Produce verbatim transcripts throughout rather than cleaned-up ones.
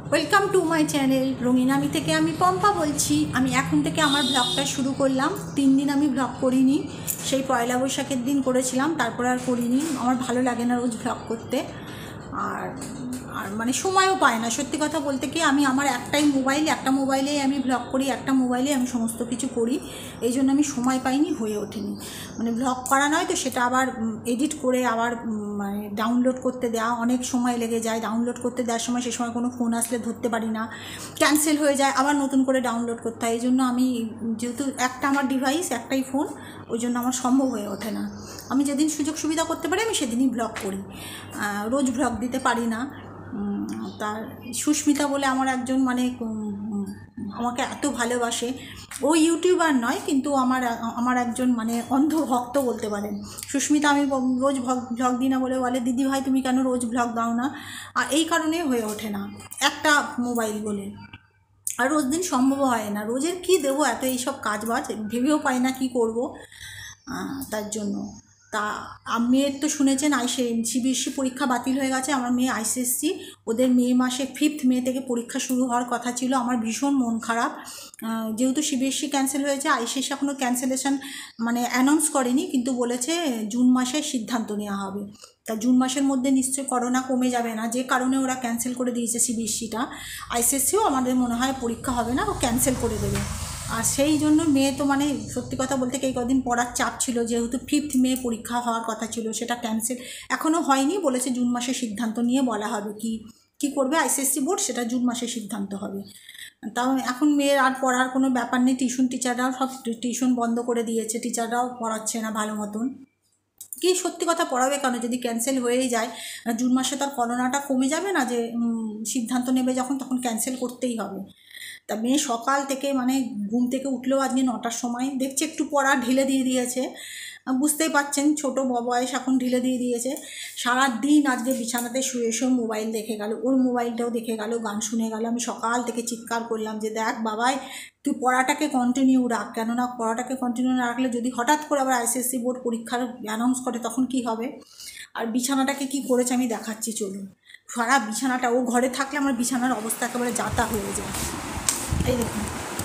Welcome to my channel রঙিনামি থেকে আমি পম্পা বলছি। আমি এখন থেকে আমার ব্লগটা শুরু করলাম। তিন দিন আমি ব্লগ করিনি, সেই পয়লা বৈশাখের দিন করেছিলাম, তারপর আর করিনি। আমার ভালো লাগে না রোজ ব্লগ করতে, আর আর মানে সময়ও পায় না। সত্যি কথা বলতে কি, আমি আমার একটাই মোবাইল, একটা মোবাইলেই আমি ব্লগ করি, একটা মোবাইলে আমি সমস্ত কিছু করি। এই জন্য আমি সময় পাইনি, হয়ে ওঠেনি। মানে ব্লগ করা নয় তো, সেটা আবার এডিট করে আবার মানে ডাউনলোড করতে দেওয়া অনেক সময় লেগে যায়। ডাউনলোড করতে দেওয়ার সময় সে সময় কোনো ফোন আসলে ধরতে পারি না, ক্যান্সেল হয়ে যায়, আবার নতুন করে ডাউনলোড করতে হয়। এই জন্য আমি, যেহেতু একটা আমার ডিভাইস, একটাই ফোন, ওই জন্য আমার সম্ভব হয়ে ওঠে না। আমি যেদিন সুযোগ সুবিধা করতে পারি আমি সেদিনই ব্লগ করি, রোজ ব্লগ দিতে পারি না। তার সুস্মিতা বলে আমার একজন, মানে আমাকে এত ভালোবাসে, ও ইউটিউবার নয় কিন্তু আমার আমার একজন মানে অন্ধ ভক্ত বলতে পারেন। সুস্মিতা আমি রোজ ভ্লগ দিই না বলে বলে, দিদি ভাই তুমি কেন রোজ ভ্লগ দাও না? আর এই কারণে হয়ে ওঠে না, একটা মোবাইল বলে। আর রোজ দিন সম্ভব হয় না, রোজের কি দেবো, এত এইসব কাজ বাজ ভেবেও পাই না কি করব। তার জন্য তা মেয়ের তো শুনেছেন, আইসে সিবিএসসি পরীক্ষা বাতিল হয়ে গেছে। আমার মেয়ে আইসিএসসি, ওদের মে মাসে ফিফথ মে থেকে পরীক্ষা শুরু হওয়ার কথা ছিল। আমার ভীষণ মন খারাপ, যেহেতু সিবিএসসি ক্যান্সেল হয়েছে, আইসিএসসি এখনও ক্যান্সেলেশন মানে অ্যানাউন্স করেনি, কিন্তু বলেছে জুন মাসে সিদ্ধান্ত নেওয়া হবে। তা জুন মাসের মধ্যে নিশ্চয়ই করোনা কমে যাবে না, যে কারণে ওরা ক্যান্সেল করে দিয়েছে সিবিএসসিটা। আইসিএসসিও আমাদের মনে হয় পরীক্ষা হবে না, ও ক্যান্সেল করে দেবে। আর সেই জন্য মেয়ে তো মানে সত্যি কথা বলতে এই কদিন পড়ার চাপ ছিল, যেহেতু ফিফথ মে পরীক্ষা হওয়ার কথা ছিল, সেটা ক্যান্সেল এখনও হয়নি। বলেছে জুন মাসে সিদ্ধান্ত নিয়ে বলা হবে কি কি করবে আইসিএসসি বোর্ড, সেটা জুন মাসে সিদ্ধান্ত হবে। তাও এখন মেয়ের আর পড়ার কোনো ব্যাপার নেই। টিউশন টিচাররাও সব টিউশন বন্ধ করে দিয়েছে, টিচাররাও পড়াচ্ছে না ভালো মতন। কি সত্যি কথা, পড়াবে কেন যদি ক্যান্সেল হয়েই যায়? জুন মাসে তার করোনাটা কমে যাবে না? যে সিদ্ধান্ত নেবে যখন, তখন ক্যান্সেল করতেই হবে। তা মেয়ে সকাল থেকে মানে ঘুম থেকে উঠলেও আজকে নটার সময় দেখছি একটু পড়া ঢিলে দিয়ে দিয়েছে। বুঝতেই পাচ্ছেন ছোটো বয়স, এখন ঢিলে দিয়ে দিয়েছে। সারাদিন আজকে বিছানাতে শুয়ে শুয়ে মোবাইল দেখে গেল, ওর মোবাইলটাও দেখে গেল, গান শুনে গেল। আমি সকাল থেকে চিৎকার করলাম যে দেখ বাবাই, তুই পড়াটাকে কন্টিনিউ রাখ, কেননা পড়াটাকে কন্টিনিউ না রাখলে যদি হঠাৎ করে আবার আইসিএসসি বোর্ড পরীক্ষার অ্যানাউন্স করে তখন কি হবে। আর বিছানাটাকে কি করেছে আমি দেখাচ্ছি, চলুন। সারা বিছানাটা, ও ঘরে থাকলে আমার বিছানার অবস্থা একেবারে যাতা হয়ে যায়। এই দেখুন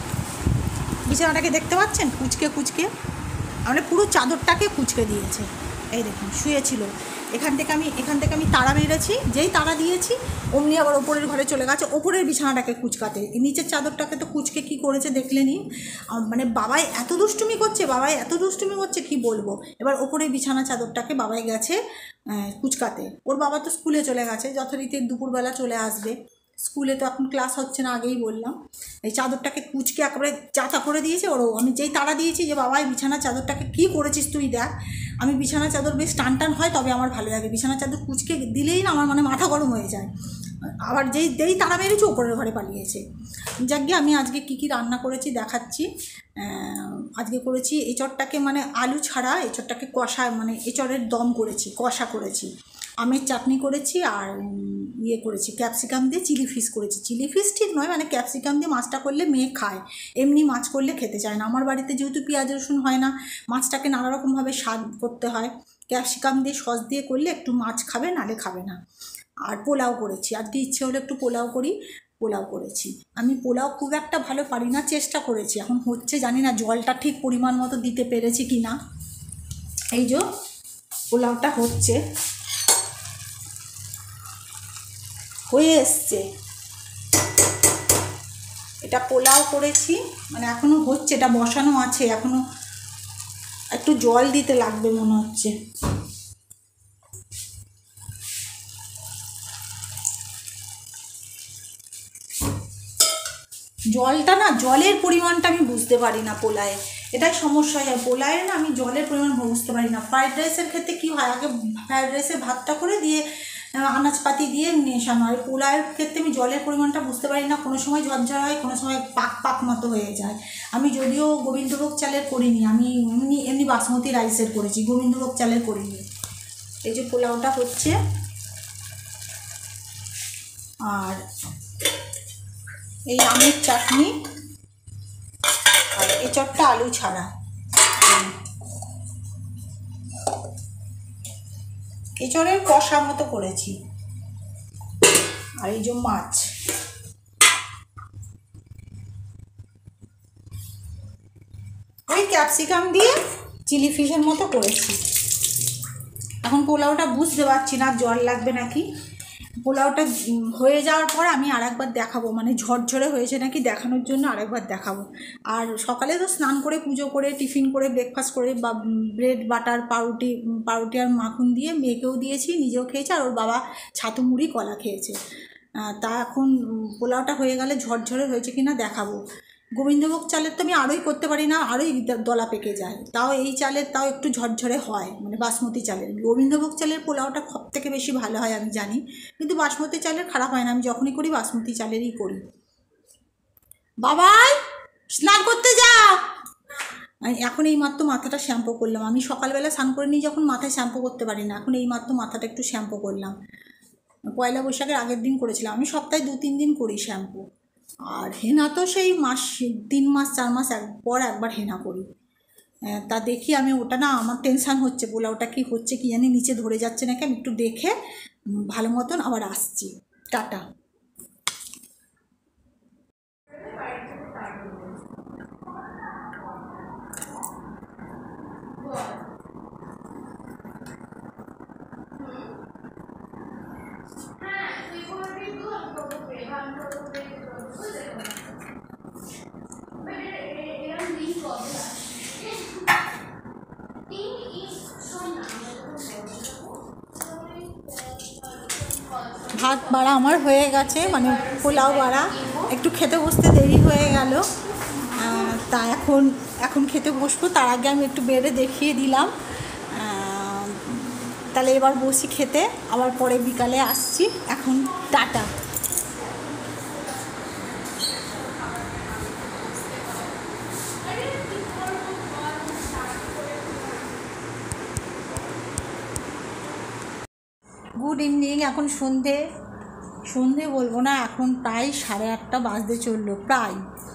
বিছানাটাকে দেখতে পাচ্ছেন, কুচকে কুচকে, মানে পুরো চাদরটাকে কুচকে দিয়েছে। এই দেখুন শুয়েছিল, এখান থেকে আমি এখান থেকে আমি তাড়া মেরেছি, যেই তাড়া দিয়েছি অমনি আবার ওপরের ঘরে চলে গেছে, ওপরের বিছানাটাকে কুচকাতে। নিচের চাদরটাকে তো কুচকে কি করেছে দেখলেনি। মানে বাবাই এত দুষ্টুমি করছে, বাবাই এত দুষ্টুমি করছে কি বলবো। এবার ওপরের বিছানা চাদরটাকে বাবাই গেছে কুচকাতে। ওর বাবা তো স্কুলে চলে গেছে, যথারীতি দুপুরবেলা চলে আসবে। স্কুলে তো এখন ক্লাস হচ্ছে না, আগেই বললাম। এই চাদরটাকে কুচকে একেবারে চাতা করে দিয়েছে। ওরও আমি যেই তাড়া দিয়েছি যে বাবা এই বিছানার চাদরটাকে কী করেছিস তুই দেখ। আমি বিছানার চাদর বেশ টান টান হয় তবে আমার ভালো লাগে, বিছানার চাদর কুচকে দিলেই না আমার মানে মাথা গরম হয়ে যায়। আবার যেই যেই তাড়া মেরেছে ওপরের ঘরে পালিয়েছে। যাক গিয়ে আমি আজকে কী কী রান্না করেছি দেখাচ্ছি। আজকে করেছি এঁচড়টাকে মানে আলু ছাড়া এঁচড়টাকে কষা, মানে এঁচড়ের দম করেছি, কষা করেছি। আমের চাটনি করেছি, আর ইয়ে করেছি ক্যাপসিকাম দিয়ে চিলি ফিশ করেছি। চিলি ফিশ ঠিক নয়, মানে ক্যাপসিকাম দিয়ে মাছটা করলে মেয়ে খায়, এমনি মাছ করলে খেতে চায় না। আমার বাড়িতে যেহেতু পেঁয়াজ রসুন হয় না, মাছটাকে নানা রকমভাবে স্বাদ করতে হয়। ক্যাপসিকাম দিয়ে সস দিয়ে করলে একটু মাছ খাবে, নালে খাবে না। আর পোলাও করেছি, আজকে ইচ্ছে হলো একটু পোলাও করি, পোলাও করেছি। আমি পোলাও খুব একটা ভালো পারি না, চেষ্টা করেছি, এখন হচ্ছে জানি না জলটা ঠিক পরিমাণ মতো দিতে পেরেছি কি না। এই যে পোলাওটা হচ্ছে, হয়ে এসছে। এটা পোলাও করেছি, মানে এখনো হচ্ছে, এটা বসানো আছে, এখনো একটু জল দিতে লাগবে মনে হচ্ছে। জলটা না, জলের পরিমাণটা আমি বুঝতে পারি না পোলায়ে, এটাই সমস্যা হয়। পোলায়ে না আমি জলের পরিমাণ বুঝতে পারি না। ফ্রাইড রাইসের ক্ষেত্রে কী হয়, আগে ফ্রাইড রাইসে ভাতটা করে দিয়ে আনাজপাতি দিয়ে মেশানো হয়। পোলাওয়ের ক্ষেত্রে আমি জলের পরিমাণটা বুঝতে পারি না, কোনো সময় ঝরঝরা হয়, কোনো সময় পাক পাক মতো হয়ে যায়। আমি যদিও গোবিন্দভোগ চালের করিনি, আমি এমনি এমনি বাসমতি রাইসের করেছি, গোবিন্দভোগ চালের করিনি। এই যে পোলাওটা হচ্ছে, আর এই আমের চাটনি, আর এঁচড়টা আলু ছাড়া। এঁচড়ের কষা মতো করেছি। আর এই যে মাছ, ক্যাপসিকাম দিয়ে চিলি ফিশের মতো করেছি। এখন পোলাওটা বুঝতে পারছি না জল লাগবে নাকি। পোলাওটা হয়ে যাওয়ার পর আমি আরেকবার দেখাবো, মানে ঝরঝরে হয়েছে নাকি দেখানোর জন্য আরেকবার দেখাবো। আর সকালে তো স্নান করে পুজো করে টিফিন করে ব্রেকফাস্ট করে বা ব্রেড বাটার পাউরুটি পাউরুটি আর মাখন দিয়ে মেয়েকেও দিয়েছি, নিজেও খেয়েছি, আর ওর বাবা ছাতু মুড়ি কলা খেয়েছে। তা এখন পোলাওটা হয়ে গেলে ঝরঝরে হয়েছে কিনা দেখাবো। গোবিন্দভোগ চালের তো আমি আরোই করতে পারি না, আরোই দলা পেকে যায়। তাও এই চালের তাও একটু ঝরঝরে হয়, মানে বাসমতি চালের। গোবিন্দভোগ চালের পোলাওটা সব থেকে বেশি ভালো হয় আমি জানি, কিন্তু বাসমতি চালের খারাপ হয় না। আমি যখনই করি বাসমতি চালেরই করি। বাবাই স্নান করতে যাও। এখন এই মাত্র মাথাটা শ্যাম্পু করলাম। আমি সকালবেলা স্নান করে নিই যখন, মাথায় শ্যাম্পু করতে পারি না। এখন এই মাত্র মাথাটা একটু শ্যাম্পু করলাম। পয়লা বৈশাখের আগের দিন করেছিলাম। আমি সপ্তাহে দু তিন দিন করি শ্যাম্পু। আর হেনা তো সেই মাস তিন মাস চার মাস এক পর একবার হেনা করি। তা দেখি আমি, ওটা না আমার টেনশান হচ্ছে, বলে ওটা কি হচ্ছে কি জানি, নিচে ধরে যাচ্ছে নাকি। আমি একটু দেখে ভালো মতন আবার আসছি। টাটা। ভাত বাড়া আমার হয়ে গেছে, মানে পোলাও বাড়া। একটু খেতে বসতে দেরি হয়ে গেল, তা এখন এখন খেতে বসবো। তার আগে আমি একটু বেড়ে দেখিয়ে দিলাম। তাহলে এবার বসি খেতে, আবার পরে বিকালে আসছি। এখন টাটা। Good evening. এখন সন্ধে সন্ধে বলবো না, এখন প্রায় সাড়ে আটটা বাজতে চললো প্রায়।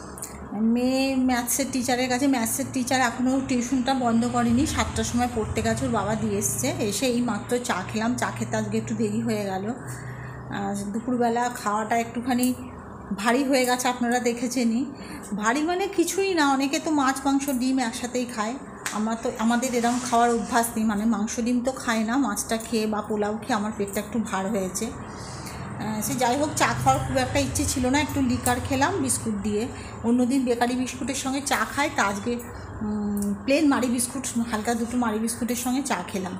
মেয়ে ম্যাথসের টিচারের কাছে, ম্যাথসের টিচার এখনও টিউশনটা বন্ধ করেনি, সাতটার সময় পড়তে গেছে, ওর বাবা দিয়ে এসছে। এসে এই মাত্র চা খেলাম। চা খেতে আজকে একটু দেরি হয়ে গেল। দুপুরবেলা খাওয়াটা একটুখানি ভারী হয়ে গেছে, আপনারা দেখেছেনই। ভারী মানে কিছুই না, অনেকে তো মাছ মাংস ডিম একসাথেই খায়। আমরা তো, আমাদের এরকম খাওয়ার অভ্যাস নেই, মানে মাংস ডিম তো খায় না। মাছটা খেয়ে বা পোলাও খেয়ে আমার পেটটা একটু ভার হয়েছে। সে যাই হোক, চা খাওয়ার খুব একটা ইচ্ছে ছিল না, একটু লিকার খেলাম বিস্কুট দিয়ে। অন্যদিন বেকারি বিস্কুটের সঙ্গে চা খাই, তা আজকে প্লেন মারি বিস্কুট, হালকা দুটো মারি বিস্কুটের সঙ্গে চা খেলাম।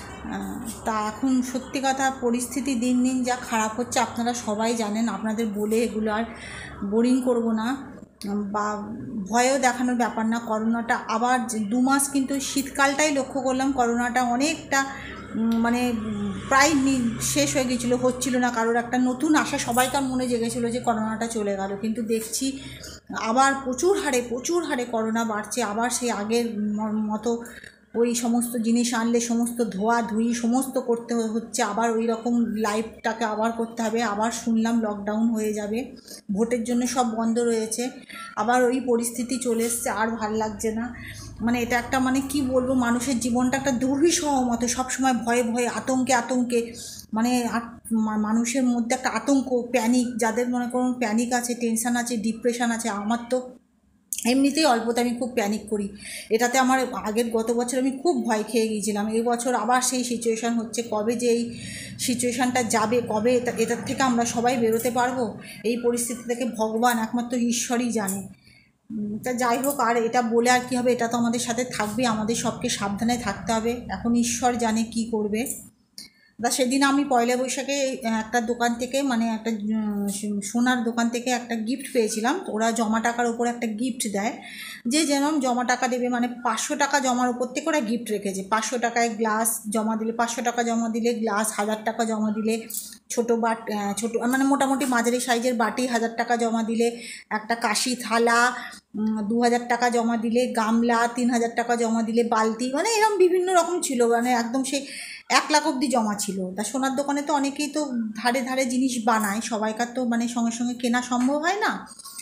তা এখন সত্যি কথা, পরিস্থিতি দিন দিন যা খারাপ হচ্ছে আপনারা সবাই জানেন। আপনাদের বলে এগুলো আর বোরিং করব না বা ভয়ও দেখানোর ব্যাপার না। করোনাটা আবার দু মাস, কিন্তু শীতকালটাই লক্ষ্য করলাম করোনাটা অনেকটা মানে প্রায় শেষ হয়ে গিয়েছিলো, হচ্ছিল না কারোর। একটা নতুন আশা সবাইকার মনে জেগেছিলো যে করোনাটা চলে গেল, কিন্তু দেখছি আবার প্রচুর হারে প্রচুর হারে করোনা বাড়ছে। আবার সেই আগের মতো ওই সমস্ত জিনিস আনলে সমস্ত ধোয়া ধুই সমস্ত করতে হচ্ছে, আবার ওই রকম লাইফটাকে আবার করতে হবে। আবার শুনলাম লকডাউন হয়ে যাবে, ভোটের জন্য সব বন্ধ রয়েছে, আবার ওই পরিস্থিতি চলে এসছে। আর ভাল লাগছে না, মানে এটা একটা, মানে কি বলবো, মানুষের জীবনটা একটা দুর্বিষহ মতো, সবসময় ভয়ে ভয়ে আতঙ্কে আতঙ্কে, মানে মানুষের মধ্যে একটা আতঙ্ক, প্যানিক। যাদের মনে করুন প্যানিক আছে, টেনশান আছে, ডিপ্রেশন আছে, আমার তো এমনিতেই অল্পতে আমি খুব প্যানিক করি। এটাতে আমার আগের গত বছর আমি খুব ভয় খেয়ে গিয়েছিলাম। এই বছর আবার সেই সিচুয়েশান হচ্ছে। কবে যে এই সিচুয়েশানটা যাবে, কবে এটা এটার থেকে আমরা সবাই বেরোতে পারবো, এই পরিস্থিতি থেকে ভগবান একমাত্র ঈশ্বরই জানে। তা যাই হোক, আর এটা বলে আর কী হবে, এটা তো আমাদের সাথে থাকবে, আমাদের সবকে সাবধানে থাকতে হবে। এখন ঈশ্বর জানে কি করবে। তা সেদিন আমি পয়লা বৈশাখে একটা দোকান থেকে, মানে একটা সোনার দোকান থেকে একটা গিফট পেয়েছিলাম। ওরা জমা টাকার উপর একটা গিফট দেয়, যে যেরকম জমা টাকা দেবে, মানে পাঁচশো টাকা জমার উপর থেকে ওরা গিফট রেখেছে। পাঁচশো টাকায় গ্লাস জমা দিলে, পাঁচশো টাকা জমা দিলে গ্লাস, হাজার টাকা জমা দিলে ছোটো বাট ছোটো মানে মোটামুটি মাঝারি সাইজের বাটি, হাজার টাকা জমা দিলে একটা কাশি থালা, দু হাজার টাকা জমা দিলে গামলা, তিন হাজার টাকা জমা দিলে বালতি, মানে এরকম বিভিন্ন রকম ছিল, মানে একদম সেই এক লাখ অবধি জমা ছিল। তা সোনার দোকানে তো অনেকেই তো ধারে ধারে জিনিস বানায়, সবাইকার তো মানে সঙ্গে সঙ্গে কেনা সম্ভব হয় না।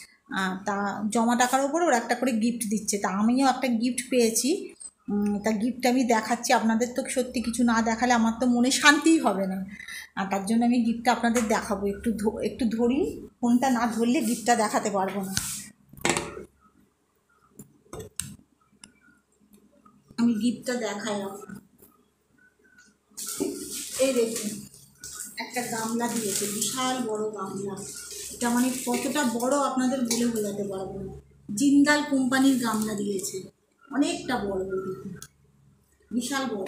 তা জমা টাকার ওপর ওরা একটা করে গিফট দিচ্ছে। তা আমিও একটা গিফট পেয়েছি। তা গিফট আমি দেখাচ্ছি আপনাদের। তো সত্যি কিছু না দেখালে আমার তো মনে শান্তিই হবে না, আর তার জন্য আমি গিফটটা আপনাদের দেখাবো। একটু একটু ধরি, ফোনটা না ধরলে গিফটটা দেখাতে পারবো না। গিফটটা দেখাই আপনার। এই দেখুন একটা গামলা দিয়েছে, বিশাল বড় গামলা। এটা মানে কতটা বড় আপনাদের বলে বোঝাতে পারবো না। জিন্দাল কোম্পানির গামলা দিয়েছে, অনেকটা বড়, দেখুন বিশাল বড়,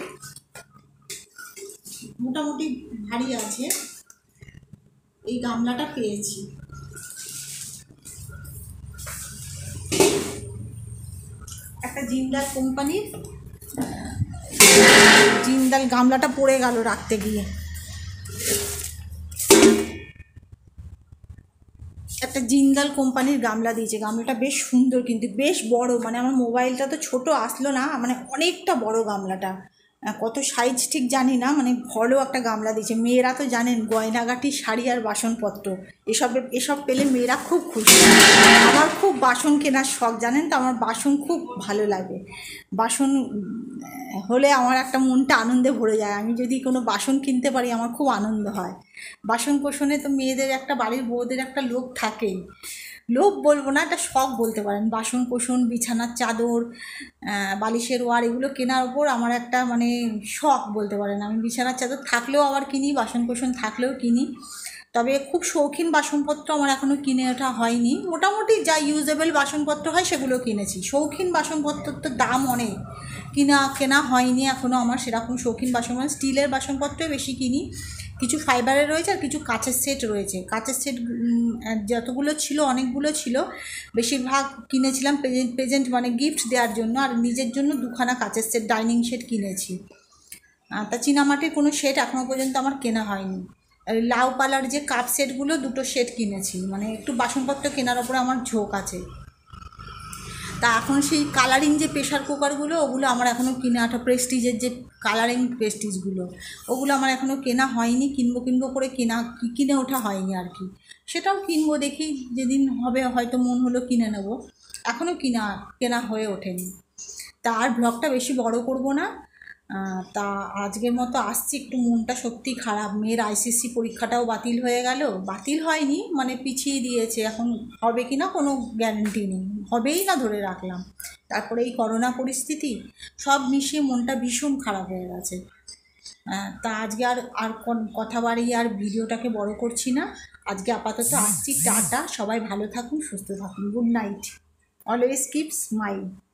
মোটামুটি ভারী আছে। এই গামলাটা পেয়েছি। একটা জিন্দাল কোম্পানির, জিন্দাল গামলাটা পড়ে গেল রাখতে গিয়ে। একটা জিন্দাল কোম্পানির গামলা দিয়েছে, গামলাটা বেশ সুন্দর কিন্তু বেশ বড়, মানে আমার মোবাইলটা তো ছোট আসলো না, মানে অনেকটা বড় গামলাটা। কত সাইজ ঠিক জানি না, মানে ভালো একটা গামলা দিয়েছে। মেয়েরা তো জানেন গয়নাগাটি, শাড়ি আর বাসনপত্র এসব এসব পেলে মেয়েরা খুব খুশি। আমার খুব বাসন কেনার শখ, জানেন তো, আমার বাসন খুব ভালো লাগে। বাসন হলে আমার একটা মনটা আনন্দে ভরে যায়। আমি যদি কোনো বাসন কিনতে পারি আমার খুব আনন্দ হয়। বাসন কোসনে তো মেয়েদের একটা, বাড়ির বউদের একটা লোভ থাকেই, লোভ বলবো না, একটা শখ বলতে পারেন। বাসন কোসন, বিছানার চাদর, বালিশের ওয়ার, এগুলো কেনার ওপর আমার একটা মানে শখ বলতে পারেন। আমি বিছানার চাদর থাকলেও আবার কিনি, বাসন কোসন থাকলেও কিনি। তবে খুব শৌখিন বাসনপত্র আমার এখনও কিনে ওঠা হয়নি। মোটামুটি যা ইউজেবল বাসনপত্র হয় সেগুলো কিনেছি। শৌখিন বাসনপত্রর তো দাম অনেক, কিনা কেনা হয়নি এখনও আমার সেরকম শৌখিন বাসন। স্টিলের বাসনপত্রই বেশি কিনি, কিছু ফাইবারের রয়েছে আর কিছু কাচের সেট রয়েছে। কাচের সেট যতগুলো ছিল, অনেকগুলো ছিল, বেশিরভাগ কিনেছিলাম প্রেজেন্ট প্রেজেন্ট মানে গিফট দেওয়ার জন্য, আর নিজের জন্য দুখানা কাচের সেট, ডাইনিং সেট কিনেছি। তা চীনামাটির কোনো সেট এখনও পর্যন্ত আমার কেনা হয়নি। লাউ পালার যে কাপ সেটগুলো, দুটো সেট কিনেছি, মানে একটু বাসনপত্র কেনার ওপরে আমার ঝোঁক আছে। তা এখন সেই কালারিং যে প্রেশার কুকারগুলো, ওগুলো আমার এখনও কিনে ওঠা, প্রেস্টিজের যে কালারিং প্রেস্টিজগুলো, ওগুলো আমার এখনও কেনা হয়নি। কিনবো কিনবো করে কেনা কিনে ওঠা হয়নি আর কি। সেটাও কিনবো, দেখি যেদিন হবে হয়তো মন হলো কিনে নেব, এখনও কিনা কেনা হয়ে ওঠেনি। তা আর ব্লগটা বেশি বড় করব না। তা আজকের মতো আসছি, একটু মনটা সত্যি খারাপ। মেয়ের আইসিএসসি পরীক্ষাটাও বাতিল হয়ে গেল, বাতিল হয়নি মানে পিছিয়ে দিয়েছে, এখন হবে কি না কোনো গ্যারেন্টি নেই, হবেই না ধরে রাখলাম। তারপরে এই করোনা পরিস্থিতি, সব মিশিয়ে মনটা ভীষণ খারাপ হয়ে গেছে। তা আজকে আর আর কথা বাড়িয়ে আর ভিডিওটাকে বড় করছি না। আজকে আপাতত আসছি, টাটা, সবাই ভালো থাকুন, সুস্থ থাকুন, good night, always keep smile.